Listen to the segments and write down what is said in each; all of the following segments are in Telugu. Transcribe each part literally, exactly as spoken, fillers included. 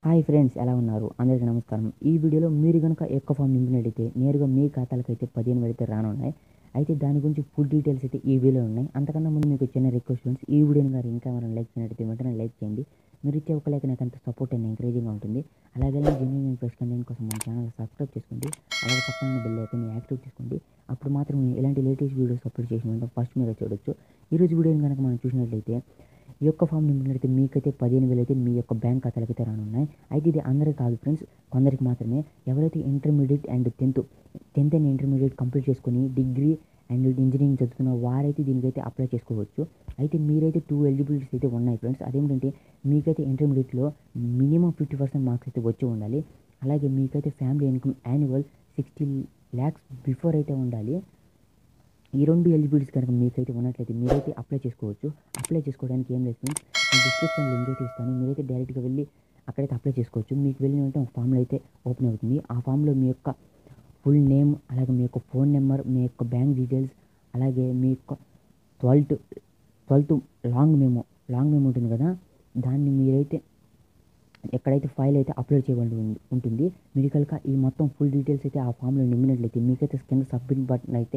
హాయ్ ఫ్రెండ్స్, ఎలా ఉన్నారు? అందరికీ నమస్కారం. ఈ వీడియోలో మీరు గనుక ఎక్క ఫామ్ నింపినట్టయితే నేరుగా మీ ఖాతాలకైతే పదిహేను వేలు అయితే రానున్నాయి. అయితే దాని గురించి ఫుల్ డీటెయిల్స్ అయితే ఈ వీడియోలో ఉన్నాయి. అంతకన్నా ముందు మీకు చిన్న రిక్వెస్ట్ ఫ్రెండ్స్, ఈ వీడియోని గారు ఇంకా ఎవరైనా లైక్ చేయనట్టయితే వెంటనే లైక్ చేయండి. మీరు ఇచ్చే ఒక లైక్ నాకు అంత సపోర్ట్ అండ్ ఎంకరేజింగ్గా ఉంటుంది. అలాగే జెన్యూన్ ఫ్రెష్ కంటెంట్ కోసం మన ఛానల్ సబ్స్క్రైబ్ చేసుకోండి. అలాగే పక్కన ఉన్న బెల్ ఐకాన్ని యాక్టివ్ చేసుకోండి. అప్పుడు మాత్రం ఇలాంటి లేటెస్ట్ వీడియోస్ అప్లోడ్ చేసిన వెంటనే ఫస్ట్ మీరు చూడొచ్చు. ఈరోజు వీడియోని కనుక మనం చూసినట్లయితే ఈ యొక్క ఫామ్ నింపినట్లయితే మీకైతే పదిహేను వేలు అయితే మీ యొక్క బ్యాంక్ ఖాతాలకైతే రానున్నాయి. అయితే ఇది అందరికీ కాదు ఫ్రెండ్స్, కొందరికి మాత్రమే. ఎవరైతే intermediate and tenth tenth and intermediate complete చేసుకొని డిగ్రీ అండ్ ఇంజనీరింగ్ చదువుతున్న వారైతే దీనికైతే అప్లై చేసుకోవచ్చు. అయితే మీరైతే టూ ఎలిజిబిలిటీస్ అయితే ఉన్నాయి ఫ్రెండ్స్. అదేంటంటే మీకైతే ఇంటర్మీడియట్లో మినిమం ఫిఫ్టీ పర్సెంట్ మార్క్స్ అయితే వచ్చి ఉండాలి. అలాగే మీకైతే family income annual sixty lakhs before అయితే ఉండాలి. ఈ రెండు ఎలిజిబిలిటీస్ కనుక మీకైతే ఉన్నట్లయితే మీరైతే అప్లై చేసుకోవచ్చు. అప్లై చేసుకోవడానికి ఏం లేదు ఫ్రెండ్స్, నేను డిస్క్రిప్షన్ లింక్ అయితే ఇస్తాను. మీరైతే డైరెక్ట్గా వెళ్ళి అక్కడైతే అప్లై చేసుకోవచ్చు. మీకు వెళ్ళిన వెంటనే ఒక ఫామ్లో అయితే ఓపెన్ అవుతుంది. ఆ ఫామ్లో మీ యొక్క ఫుల్ నేమ్, అలాగే మీ యొక్క ఫోన్ నెంబర్, మీ యొక్క బ్యాంక్ డీటెయిల్స్, అలాగే మీ యొక్క twelfth twelfth long memo long memo ఉంటుంది కదా, దాన్ని మీరైతే ఎక్కడైతే ఫైల్ అయితే అప్లోడ్ చేయబడి ఉంటుంది. మీరు కనుక ఈ మొత్తం ఫుల్ డీటెయిల్స్ అయితే ఆ ఫామ్లో నింపినట్లయితే మీకైతే కింద సబ్మిట్ బటన్ అయితే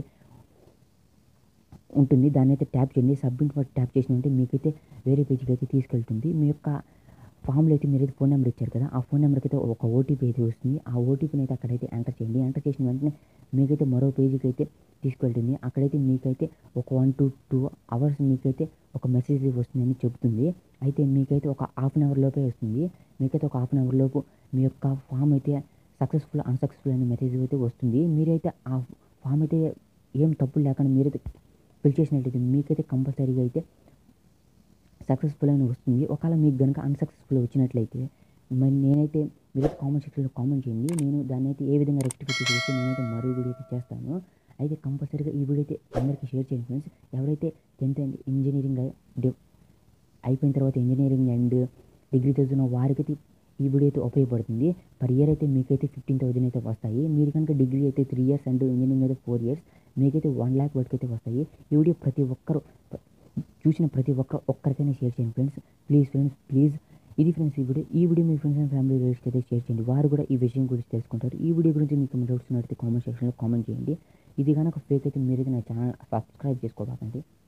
ఉంటుంది. దాన్ని అయితే ట్యాప్ చేయండి. సబ్మిట్ బటన్ ట్యాప్ చేసినంటే మీకైతే వేరే పేజీకి అయితే తీసుకెళ్తుంది. మీ యొక్క ఫామ్లో అయితే మీరైతే ఫోన్ నెంబర్ ఇచ్చారు కదా, ఆ ఫోన్ నెంబర్కి అయితే ఒక ఓటీపీ అయితే వస్తుంది. ఆ ఓటీపీని అయితే అక్కడైతే ఎంటర్ చేయండి. ఎంటర్ చేసిన వెంటనే మీకైతే మరో పేజీకి అయితే తీసుకెళ్తుంది. అక్కడైతే మీకైతే ఒక వన్ టు టూ అవర్స్ మీకైతే ఒక మెసేజ్ వస్తుందని చెబుతుంది. అయితే మీకైతే ఒక హాఫ్ అన్ అవర్ లోపే వస్తుంది. మీకైతే ఒక హాఫ్ అన్ అవర్ లోపు మీ యొక్క ఫామ్ అయితే సక్సెస్ఫుల్ అన్సక్సెస్ఫుల్ అనే మెసేజ్ అయితే వస్తుంది. మీరైతే ఆ ఫామ్ అయితే ఏం తప్పులు లేకుండా మీరైతే ఫిల్ చేసినట్లయితే మీకైతే కంపల్సరీగా అయితే సక్సెస్ఫుల్ అని వస్తుంది. ఒకవేళ మీకు కనుక అన్సక్సెస్ఫుల్ వచ్చినట్లయితే మరి నేనైతే మీరైతే కామెంట్ సెక్షన్లో కామెంట్ చేయండి. నేను దాన్ని అయితే ఏ విధంగా రెక్టిఫై చేసి నేనైతే మరో వీడియో అయితే చేస్తాను. అయితే కంపల్సరీగా ఈ వీడియో అయితే అందరికీ షేర్ చేయండి ఫ్రెండ్స్. ఎవరైతే టెన్త్ అండ్ ఇంజనీరింగ్ అయిపోయిన తర్వాత ఇంజనీరింగ్ అండ్ డిగ్రీ చదువుతున్న వారికైతే ఈ వీడియో అయితే ఉపయోగపడుతుంది. పర్ ఇయర్ అయితే మీకైతే ఫిఫ్టీన్ థౌసండ్ అయితే వస్తాయి. మీరు కనుక డిగ్రీ అయితే త్రీ ఇయర్స్ అండ్ ఇంజనీరింగ్ అయితే ఫోర్ ఇయర్స్ మీకైతే వన్ ల్యాక్ వరకు అయితే వస్తాయి. ఈ వీడియో ప్రతి ఒక్కరు చూసిన ప్రతి ఒక్క ఒక్కరికైనా షేర్ చేయండి ఫ్రెండ్స్. Please friends please. ఇది ఫ్రెండ్స్ ఈ వీడియో ఈ వీడియో మీ ఫ్రెండ్స్ అండ్ ఫ్యామిలీ రిలేటివ్స్కి అయితే షేర్ చేయండి. వారు కూడా ఈ విషయం గురించి తెలుసుకుంటారు. ఈ వీడియో గురించి మీకు డౌట్స్ ఉన్నట్లయితే కామెంట్ సెక్షన్లో కామెంట్ చేయండి. ఇది కనుక ఫేక్ అయితే మీరైతే నా ఛానల్ సబ్స్క్రైబ్ చేసుకోవాలండి.